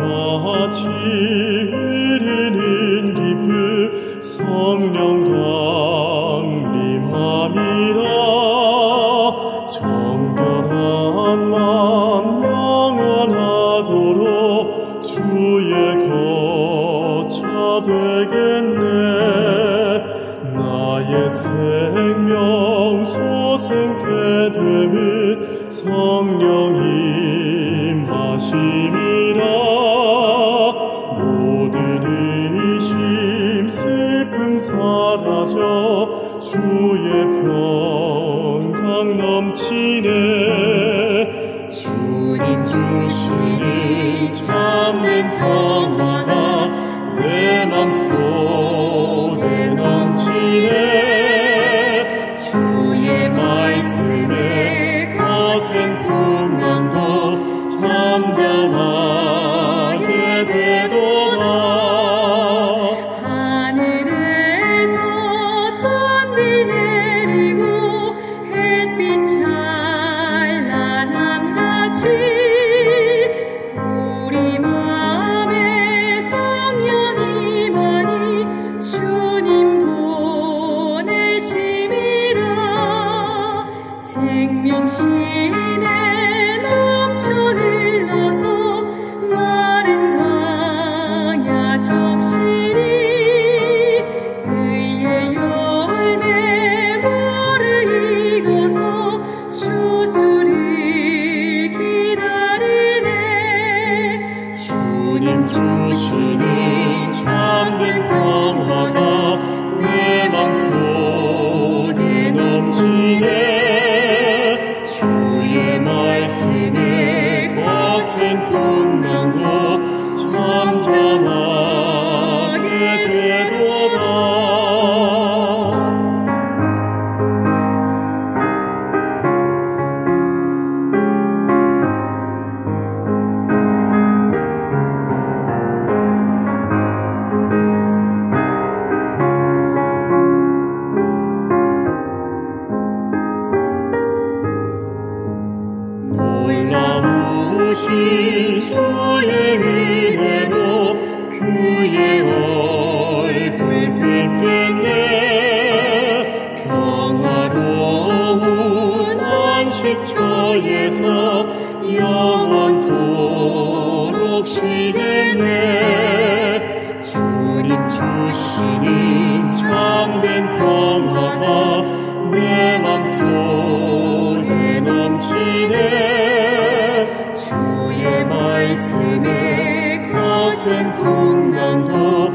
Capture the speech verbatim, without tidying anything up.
같이 흐르는 기쁨 성령 강림하리라. 정결한 맘 영원하도록 주의 거처 되겠네. 나의 생명 소생케 되는 성령 임하심이라. 모든 의심 슬픔 사라져 주의 평강 넘치네. 주님 주시니 참된 평화가 내 맘속에 넘치네. 주의 말씀에 거센 풍랑도 잠잠하게 되도다. 하늘에서 단비 내리고 햇빛 찬란함같이 우리 맘에 성령이 많이 주님 보내심이라. 생명신에 넘쳐 흘러서 마른 광야 적시니 의의 열매 모를 익어서 추수를 기다리네. 주님 주시니 참된 평화가 내 맘속에 넘치네. 주의 말씀에 거센 풍랑도 잠잠하게 되도다. 놀라우신 주의 은혜로 그의 얼굴 뵙겠네. 평화로운 안식처에서 영원토록 쉬겠네. 주님 주시는 참된 평화가 내 맘속에 넘치네. 주의 말씀에 거센 풍랑도